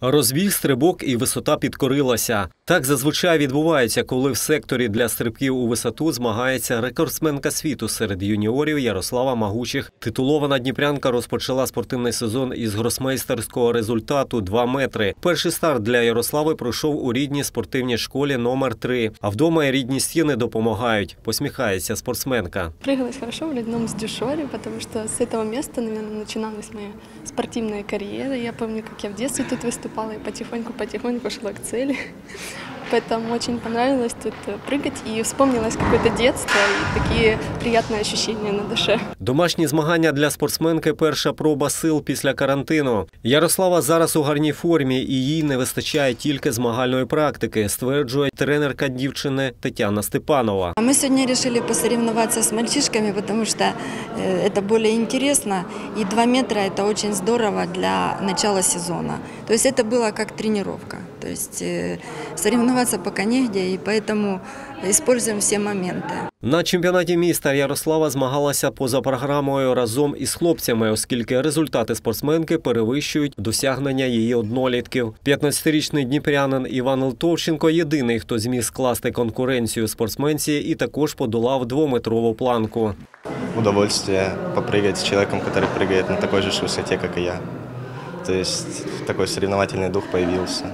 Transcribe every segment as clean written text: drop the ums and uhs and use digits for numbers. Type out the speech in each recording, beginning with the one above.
Розбіг, стрибок і висота підкорилася. Так зазвичай відбувається, коли в секторі для стрибків у висоту змагається рекордсменка світу серед юніорів Ярослава Магучих. Титулована дніпрянка розпочала спортивний сезон із гросмейстерського результату 2 метри. Перший старт для Ярослави пройшов у рідній спортивній школі номер 3. А вдома і рідні стіни допомагають, посміхається спортсменка. Прыгалась хорошо в ледяном сдюшоре, потому что с этого места, наверное, начиналась моя спортивная карьера. Я помню, как я в детстве тут выступала и потихоньку шла к цели. Поэтому очень понравилось тут прыгать и вспомнилось какое-то детство и такие приятные ощущения на душе. Домашні змагання для спортсменки – перша проба сил після карантину. Ярослава зараз у гарній формі і їй не вистачає тільки змагальної практики, стверджує тренерка дівчини Тетяна Степанова. Мы сегодня решили посоревноваться с мальчишками, потому что это более интересно. И 2 метра – это очень здорово для начала сезона. То есть это было как тренировка. То есть соревноваться пока негде, и поэтому используем все моменты. На чемпіонаті міста Ярослава змагалася поза програмою разом із хлопцями, оскільки результати спортсменки перевищують досягнення її однолітків. 15-річний дніпрянин Іван Литовченко – єдиний, хто зміг скласти конкуренцію спортсменці і також подолав 2-метрову планку. Удовольствие попрыгать с человеком, который прыгает на такой же высоте, как и я. То есть такой соревновательный дух появился.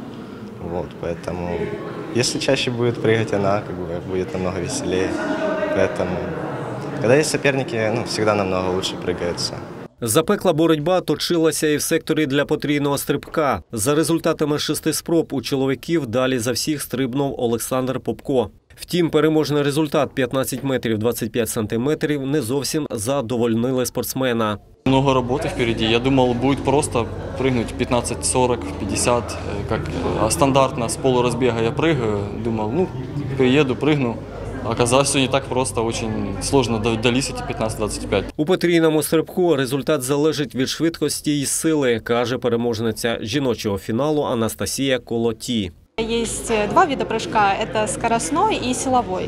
Вот, поэтому, если чаще будет прыгать она, будет намного веселее. Поэтому, когда есть соперники, всегда намного лучше прыгается. Запекла боротьба точилася і в секторі для потрійного стрибка. За результатами 6 спроб у чоловіків далі за всіх стрибнув Олександр Попко. Втім, переможний результат 15 метрів 25 сантиметрів не зовсім задовольнили спортсмена. Много работы впереди. Я думал, будет просто прыгнуть 15, 40, 50, как стандартно с полуразбега я прыгаю. Думал, приеду, прыгну. Оказалось, все не так просто, очень сложно дались эти 15-25. У потрійному стрибку результат залежить від швидкості і сили, каже переможниця жіночого фіналу Анастасія Колоті. Есть 2 вида прыжка – это скоростной и силовой.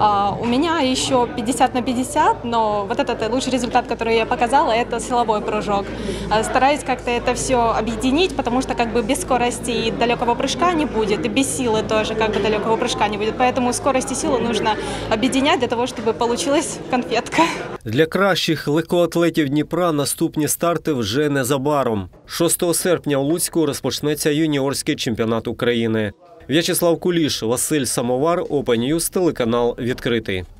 У меня еще 50 на 50, но вот этот лучший результат, который я показала, это силовой прыжок. Стараюсь как-то это все объединить, потому что без скорости и далекого прыжка не будет, и без силы тоже далекого прыжка не будет. Поэтому скорость и силу нужно объединять для того, чтобы получилась конфетка. Для кращих легкоатлетів Дніпра наступні старти вже незабаром. 6 серпня у Луцьку розпочнеться юніорський чемпіонат України. В'ячеслав Куліш, Василь Самовар, Open News, телеканал «Відкритий».